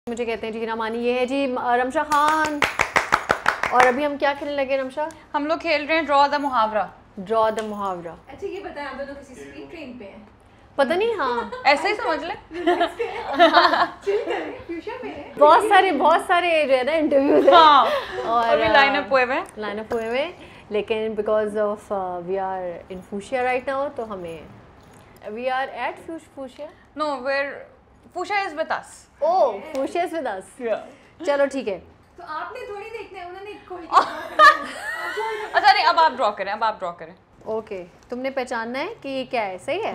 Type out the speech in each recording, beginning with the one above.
मुझे कहते हैं जी हिना मानी। ये है जी रमशा खान। और अभी हम क्या खेलने लगे रमशा? हम लोग खेल रहे हैं ड्रॉ द मुहावरा। ड्रॉ द मुहावरा। अच्छा ये बताएं, आप दोनों किसी स्पीड ट्रेन पे हैं? पता नहीं। हाँ ऐसे ही समझ ले। चिल करें, फ्यूचर में है। बहुत सारे जो है ना इंटरव्यूज है। हाँ। और अभी लाइन अप हुए हुए लेकिन because of we are in fuchsia right now, तो हमें we are at fuchsia. No where fuchsia is with us. Oh fuchsia is with us. चलो ठीक है। तो आपने थोड़ी देखना है, उन्होंने कोई अच्छा नहीं, अब आप ड्रॉ करें। ओके तुमने पहचानना है कि ये क्या है, सही है?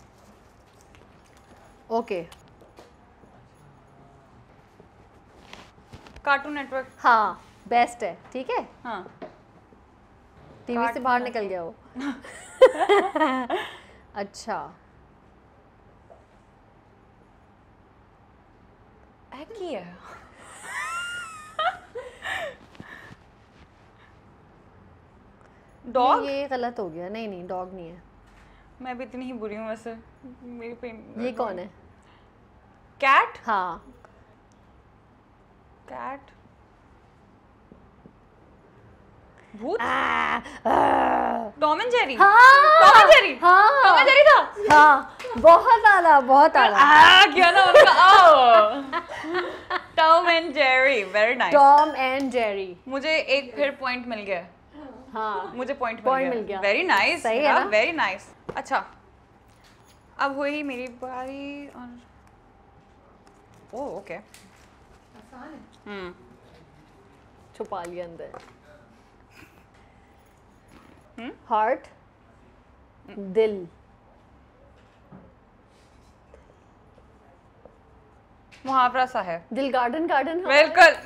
Okay Cartoon Network. हाँ बेस्ट है, ठीक है। हाँ टीवी से बाहर निकल गया वो। अच्छा की है। डॉग? ये गलत हो गया। नहीं डॉग नहीं है। मैं भी इतनी ही बुरी हूँ वैसे। मेरी पेन। ये कौन है? कैट। हाँ कैट। भूत। Tom and Jerry. Tom and Jerry था। हाँ बहुत आला क्या ना उनका। Tom and Jerry, very nice. Tom and Jerry. मुझे एक फिर पॉइंट मिल गया। हाँ मुझे पॉइंट मिल गया। Very nice. सही है ना? Very nice. अच्छा अब हुई मेरी बारी। और ओह ओके, आसान है। छुपा लिया अंदर। हार्ट, दिल। मुहावरा सा है। दिल गार्डन। बिल्कुल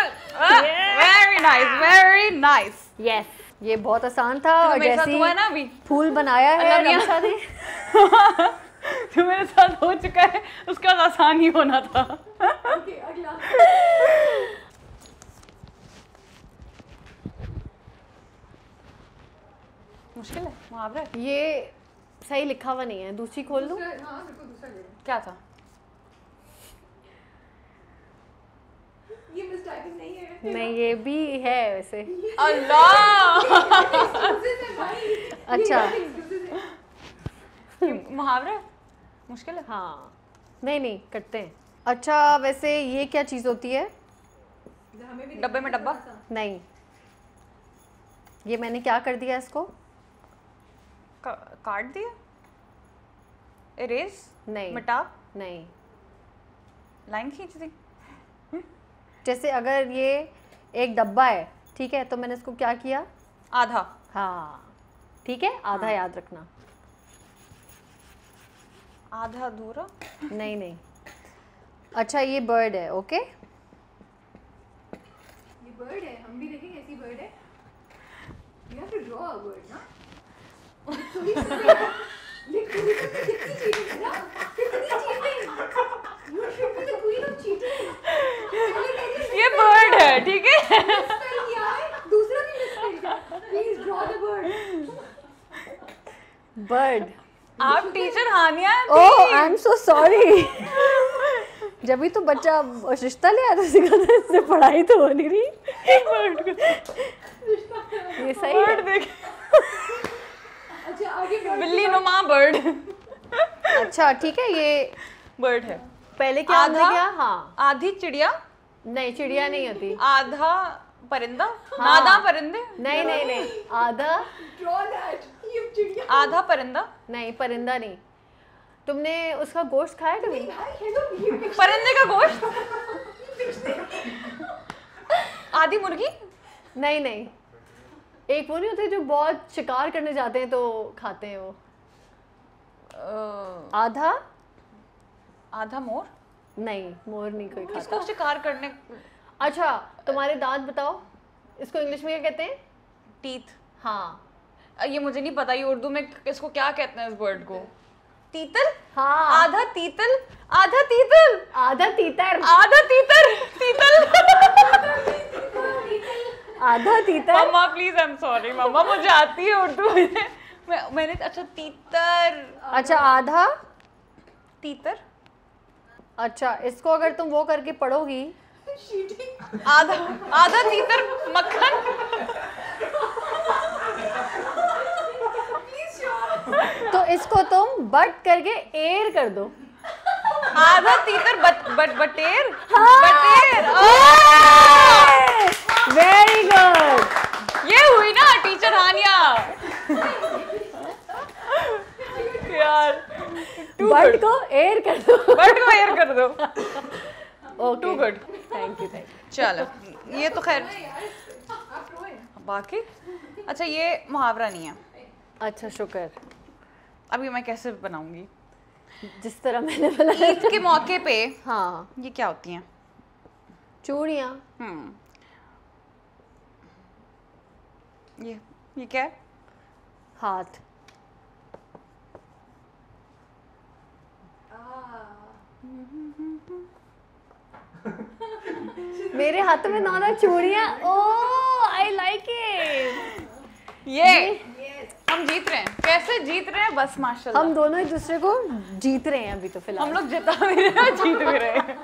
वेरी नाइस। यस ये बहुत आसान था। और मेरे साथ जैसे हुआ है ना अभी फूल बनाया है रमशा ने। जो मेरे साथ हो चुका है उसका आसान ही होना था। ओके अगला। मुश्किल है मुहावरा। ये सही लिखा हुआ नहीं है, दूसरी खोल लूं? हाँ बिल्कुल, दूसरा ले लो। क्या था? ये मिसटाइपिंग नहीं है। नहीं ये भी है वैसे। अल्लाह। Excuses है भाई। अच्छा। ये excuses है। मुहावरा मुश्किल है। हाँ नहीं करते हैं। अच्छा वैसे ये क्या चीज़ होती है? हमें भी डब्बे में डब्बा। नहीं ये मैंने क्या कर दिया इसको? काट दिया। इरेज। नहीं मिटा। नहीं। लाइन खींच दी। जैसे अगर ये एक डब्बा है, ठीक है, तो मैंने इसको क्या किया? आधा। हाँ ठीक है, आधा हाँ। याद रखना। आधा अधूरा। नहीं। अच्छा ये बर्ड है, ओके? ये बर्ड है, हम भी देखेंगे ऐसी बर्ड है। You have to draw a word ना। कितनी cheating है ना? कितनी cheating। You should be the queen of cheating। ये बर्ड है, ठीक है। Misspell किया है, दूसरा भी misspell किया। Please draw the bird। Bird. आप टीचर हानिया हैं। Oh I am so sorry. जब भी तो बच्चा रिश्ता ले आता सिखाता है, इससे पढ़ाई तो हो नहीं रही। ये सही है। बर्ड देख। अच्छा आगे bird। बिल्ली नुमा बर्ड। अच्छा ठीक है, ये बर्ड है। पहले क्या हमने आधा? किया? हाँ आधी चिड़िया। नहीं चिड़िया नहीं होती। आधा परिंदा। नादा परिंदे। नहीं आधा। Draw that। ये चिड़िया। आधा परिंदा। नहीं परिंदा नहीं। तुमने उसका गोश्त खाया कभी? भाई हेलो ये परिंदे का गोश्त। आधी मुर्गी। नहीं एक वो नहीं होते जो बहुत शिकार करने जाते हैं तो खाते हैं वो। आधा? आधा मोर। नहीं मोर नहीं कोई खाता। इसको शिकार करने। अच्छा तुम्हारे दांत बताओ, इसको इंग्लिश में क्या कहते हैं? टीथ। हाँ ये मुझे नहीं पता, ये उर्दू में इसको क्या कहते हैं इस वर्ड को? तीतल। हाँ आधा तीतल। आधा तीतल। आधा तीतर। आधा तीतर। तीतल। आधा तीतर। Mumma please, I am sorry mumma, मुझे आती है उर्दू। मैंने अच्छा तीतर। अच्छा आधा तीतर। अच्छा, इसको अगर तुम वो करके पढ़ोगी, आधा आधा तीतर मक्खन। तो इसको तुम बट करके एर कर दो। आधा तीतर बटेर। हाँ। बटेर। Very good. ये हुई ना टीचर हानिया। यार बट को एर कर दो। बट को एयर कर दो। Okay, too good. Thank you. चलो ये तो खैर बाकी। अच्छा ये मुहावरा नहीं है। अच्छा, शुक्र। अभी मैं कैसे बनाऊंगी? जिस तरह मैंने बनाया। ईद के मौके पे हाँ, ये क्या होती हैं? चूड़ियाँ। ये क्या है? हाथ। मेरे हाथ में दोनों चूड़ियाँ। Oh, I like it. ये हम जीत रहे हैं। कैसे जीत रहे हैं? बस माशाल्लाह। हम दोनों एक दूसरे को जीत रहे हैं अभी तो फिलहाल। हम लोग जिता भी रहे हैं, जीत भी रहे हैं।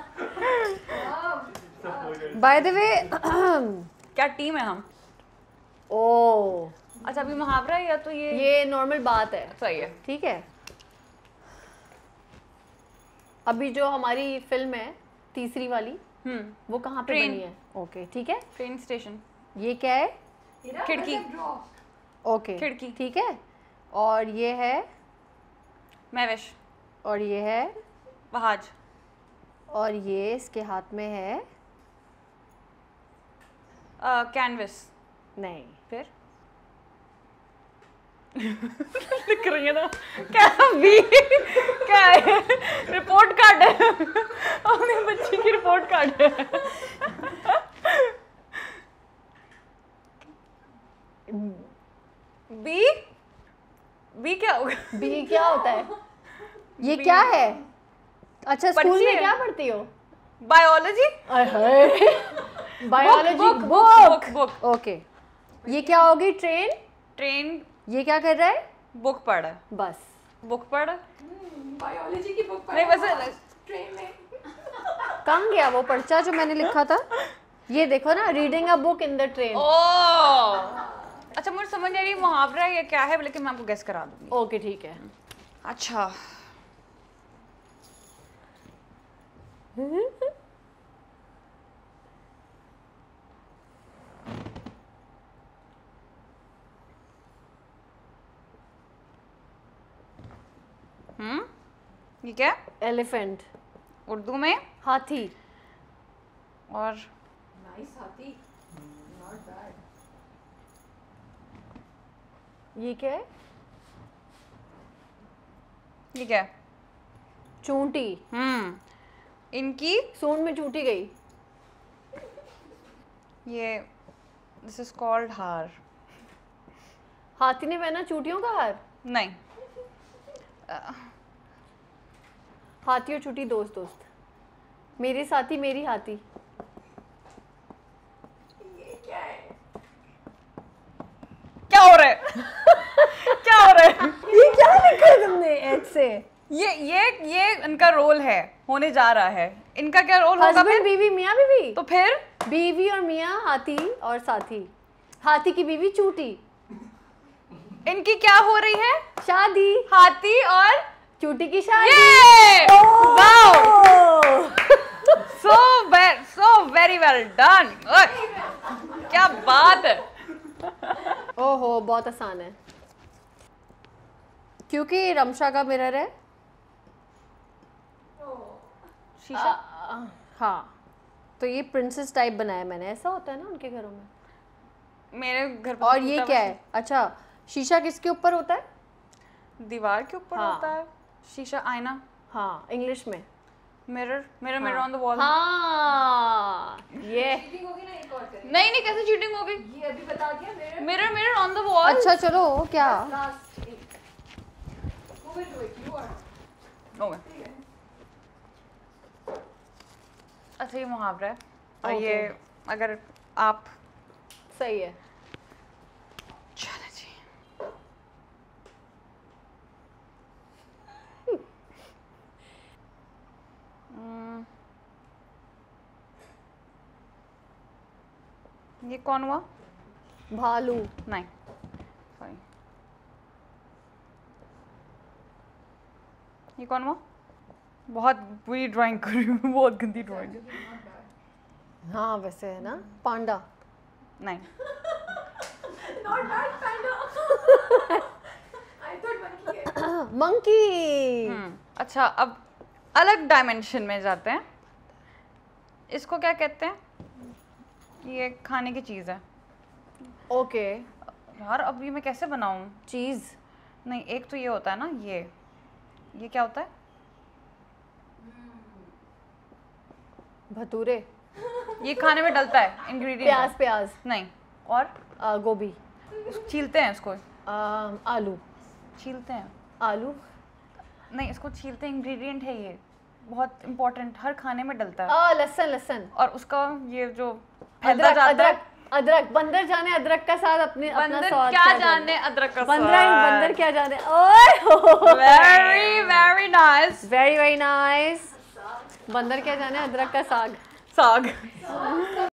बाय द वे, क्या टीम है हम? ओह, अच्छा अभी मुहावरा है या तो ये नॉर्मल बात है। सही है। ठीक है। अभी जो हमारी फिल्म है तीसरी वाली, वो कहाँ पे ट्रेन। बनी है? ओके, ठीक है। Train station. ये क्या है? खिड़की। ओके, खिड़की। ठीक है। और ये है? महविश। और ये है? वहाज। और ये इसके हाथ में है? कैनवस। नहीं। फिर लिख रही है ना क्या? बी क्या है? रिपोर्ट कार्ड है। अपने बच्ची की रिपोर्ट कार्ड है। बी बी क्या होगा? बी क्या होता है? ये क्या है? अच्छा, स्कूल पर्ची में है। क्या पढ़ती हो? Biology. Biology book book. Okay. ये क्या होगी? ट्रेन। ट्रेन। ये क्या कर रहा है? बुक पढ़। बस। बुक पढ़। बायोलॉजी की बुक नहीं वैसे ट्रेन में। कहाँ गया वो पर्चा जो मैंने लिखा था? ये देखो ना, reading a book in the train. अच्छा मुझे समझ नहीं आ रही मुहावरा है या क्या है, लेकिन मैं आपको गेस करा दूंगी। ओके, ठीक है। अच्छा ये क्या? एलिफेंट। उर्दू में हाथी। और नाइस हाथी। Not bad. ये क्या है? ये क्या? चूंटी। इनकी सूंड में चूंटी गई। ये दिस इज कॉल्ड हार। हाथी ने पहना चूटियों का हार? नहीं। हाथी और चूटी दोस्त दोस्त। मेरे साथी मेरी हाथी। ये क्या है? क्या हो रहा है? क्या हो रहा है? ये क्या लिखा है तुमने एच से? ये इनका रोल है, होने जा रहा है। इनका क्या रोल होगा हस्बैंड फिर? बीवी मियाँ बीवी। तो फिर बीवी और मियाँ, हाथी और साथी। हाथी की बीवी चूटी। इनकी क्या हो रही है? शादी। हाथी और चूटी की शादी। ये wow, oh! So very well done. क्या बात है। ओहो, बहुत आसान है क्योंकि रमशा का मिरर है। शीशा। हाँ, तो ये प्रिंसेस टाइप बनाया मैंने। ऐसा होता है ना उनके घरों में। मेरे घर पर और ये क्या है? अच्छा, शीशा किसके ऊपर होता है? दीवार के ऊपर हाँ। होता है। शीशा, आईना। हाँ, इंग्लिश में। Mirror on the wall. हाँ, ये। चीटिंग होगी ना, एक और करें। नहीं कैसे चीटिंग होगी? ये अभी बता दिया। Mirror on the wall. अच्छा चलो, क्या? लास्ट एक। Who will do it? You are. Okay. ठीक है। अच्छा ये मुहावरा है और Okay. ये अगर आप सही है। चलो जी। ये कौन हुआ? भालू। नहीं, सॉरी। ये कौन हुआ? बहुत बुरी ड्राइंग कर रही हूँ, बहुत गंदी ड्राइंग है। हाँ वैसे है ना, पांडा। नहीं, Not bad, panda. I thought monkey है. मंकी। अच्छा, अब अलग डायमेंशन में जाते हैं। इसको क्या कहते हैं? ये खाने की चीज़ है। ओके। यार अब ये मैं कैसे बनाऊँ? चीज। नहीं, एक तो ये होता है ना, ये क्या होता है? भटूरे। ये खाने में डलता है, इंग्रेडिएंट। प्याज। नहीं, और गोभी। छीलते हैं इसको। आलू। छीलते हैं? आलू। नहीं, इसको छीलते हैं, इंग्रेडिएंट है ये, बहुत इंपॉर्टेंट, हर खाने में डलता है। लहसुन। और उसका ये जो फैलता जाता है। अदरक। बंदर जाने अदरक का स्वाद अपना स्वाद क्या जाने अदरक का स्वाद। बंदर क्या जाने। ओए very very nice, very nice. बंदर क्या जाने अदरक का साग।